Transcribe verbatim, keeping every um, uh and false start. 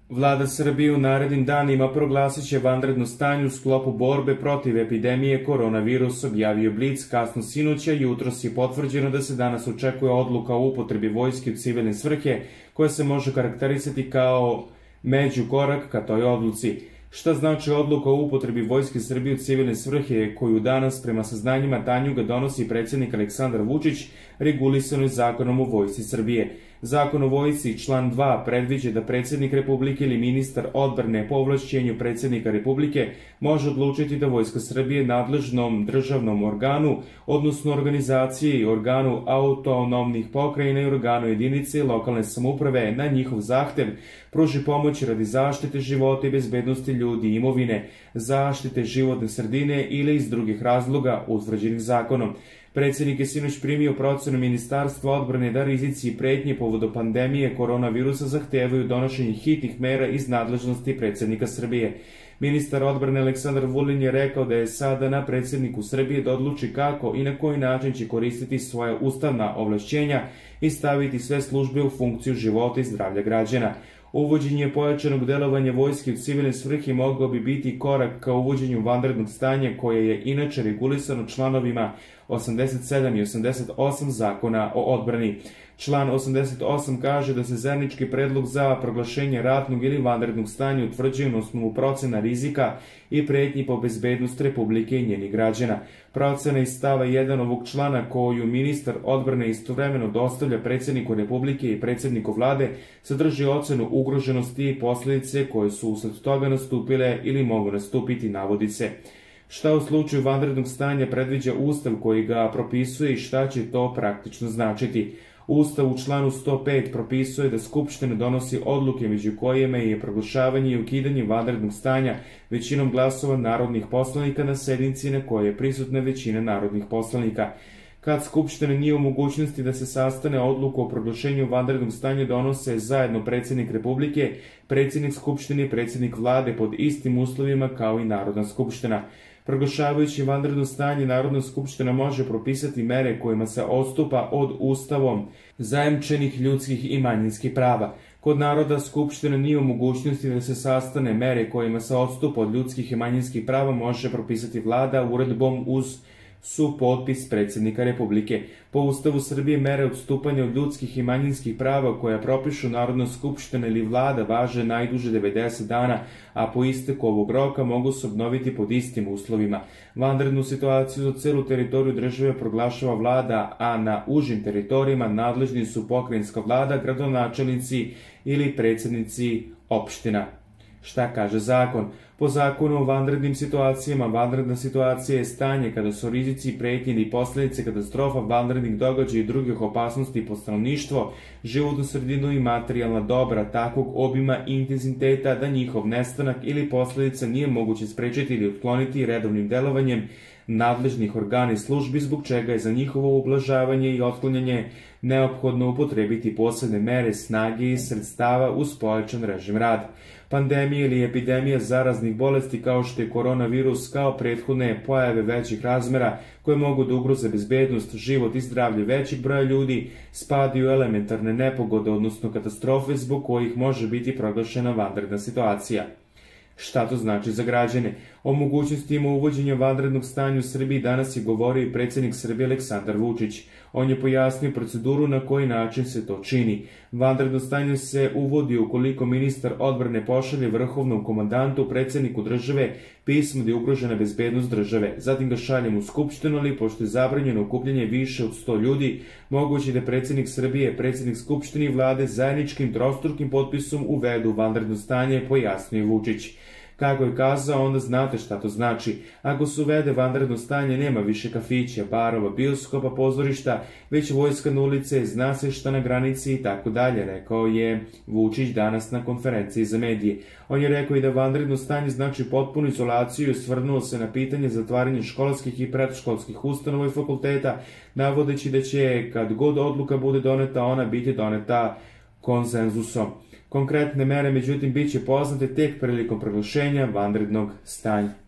Vlada Srbije u narednim danima proglasit će vanredno stanje u sklopu borbe protiv epidemije koronavirusa, objavio Blic kasno sinoća. Jutros je potvrđeno da se danas očekuje odluka o upotrebi vojske u civilne svrhe, koja se može karakterisati kao međukorak ka toj odluci. Šta znači odluka o upotrebi Vojske Srbije u civilne svrhe, koju danas prema saznanjima Tanjuga donosi predsjednik Aleksandar Vučić, regulisano je Zakonom o Vojsci Srbije. Zakon o vojsci, član dva, predviđa da predsjednik Republike ili ministar odbrane po ovlašćenju predsjednika Republike može odlučiti da Vojska Srbije nadležnom državnom organu, odnosno organizaciji i organu autonomnih pokrajina i organu jedinice lokalne samouprave na njihov zahtev pruži pomoć radi zaštite života i bezbednosti ljudi i imovine, zaštite životne sredine ili iz drugih razloga utvrđenih zakonom. Predsjednik je sinoć primio procenu Ministarstva odbrane da rizici i pretnje povodom pandemije koronavirusa zahtevaju donošenje hitnih mera iz nadležnosti predsjednika Srbije. Ministar odbrane Aleksandar Vulin je rekao da je sada na predsjedniku Srbije da odluči kako i na koji način će koristiti svoja ustavna ovlašćenja i staviti sve službe u funkciju života i zdravlja građana. Uvođenje pojačanog delovanja vojske u civilne svrhe mogao bi biti korak ka uvođenju vanrednog stanja, koje je inače regulisano članovima osamdeset sedam i osamdeset osam Zakona o odbrani. Član osamdeset osam kaže da se zajednički predlog za proglašenje ratnog ili vanrednog stanja utvrđuje na osnovu procena rizika i pretnji po bezbednost Republike i njenih građana. Procena iz stava jedan ovog člana, koju ministar odbrane istovremeno dostavlja predsjedniku Republike i predsjedniku vlade, sadrži ocenu ugroženosti i posljedice koje su usled toga nastupile ili mogu nastupiti, navodi se. Šta u slučaju vanrednog stanja predviđa Ustav koji ga propisuje i šta će to praktično značiti? Ustav u članu sto pet propisuje da Skupština donosi odluke među kojima je proglašavanje i ukidanje vanrednog stanja većinom glasova narodnih poslanika na sednici na kojoj je prisutna većina narodnih poslanika. Kad Skupština nije u mogućnosti da se sastane, odluku o proglašenju vanrednog stanja donose zajedno predsjednik Republike, predsjednik Skupštine i predsjednik vlade pod istim uslovima kao i Narodna skupština. Proglašavajući vanredno stanje, Narodna skupština može propisati mere kojima se odstupa od Ustavom zajamčenih ljudskih i manjinskih prava. Kod Narodna skupština nije u mogućnosti da se sastane, mere kojima se odstupa od ljudskih i manjinskih prava može propisati vlada uredbom uz supotpis predsjednika Republike. Po Ustavu Srbije mere odstupanja od ljudskih i manjinskih prava koja propišu Narodna skupština ili vlada važe najduže devedeset dana, a po isteku ovog roka mogu se obnoviti pod istim uslovima. Vanrednu situaciju za celu teritoriju države proglašava vlada, a na užim teritorijima nadležni su pokrajinska vlada, gradonačelnici ili predsjednici opština. Šta kaže zakon? Po zakonu o vanrednim situacijama, vanredna situacija je stanje kada su rizici, pretnje ili posljedice katastrofa, vanrednih događaja i drugih opasnosti po stanovništvo, životnu sredinu i materijalna dobra takvog obima i intenziteta da njihov nestanak ili posljedica nije moguće sprečiti ili otkloniti redovnim delovanjem nadležnih organa i službi, zbog čega je za njihovo ublažavanje i otklanjanje neophodno upotrebiti posebne mere, snage i sredstava uz pojačan režim rada. Pandemija ili epidemija zaraznih bolesti kao što je koronavirus, kao prethodne pojave većih razmera koje mogu da ugroze bezbednost, život i zdravlje većeg broja ljudi, spadaju u elementarne nepogode, odnosno katastrofe zbog kojih može biti proglašena vanredna situacija. Šta to znači za građane? O mogućnostima uvođenja vanrednog stanja u Srbiji danas je govorio i predsjednik Srbije Aleksandar Vučić. On je pojasnio proceduru na koji način se to čini. Vanredno stanje se uvodi ukoliko ministar odbrane pošalje vrhovnom komandantu, predsjedniku države, pismo da je ugrožena bezbednost države. Zatim ga šaljem u Skupštinu, ali pošto je zabranjeno okupljanje više od sto ljudi, moguće da predsjednik Srbije, predsjednik Skupštine i vlade zajedničkim trostrukim potpisom uvedu vanredno stanje, pojasnio Vučić. Kako je kazao, onda znate šta to znači. Ako se uvede vanredno stanje, nema više kafića, barova, bioskopa, pozorišta, već vojska na ulice, zna se šta na granici i tako dalje, rekao je Vučić danas na konferenciji za medije. On je rekao i da vanredno stanje znači potpunu izolaciju i osvrnuo se na pitanje zatvaranja školskih i predškolskih ustanova i fakulteta, navodeći da će, kad god odluka bude doneta, ona biti doneta konsenzusom. Konkretne mere, međutim, bit će poznate tek prilikom proglašenja vanrednog stanja.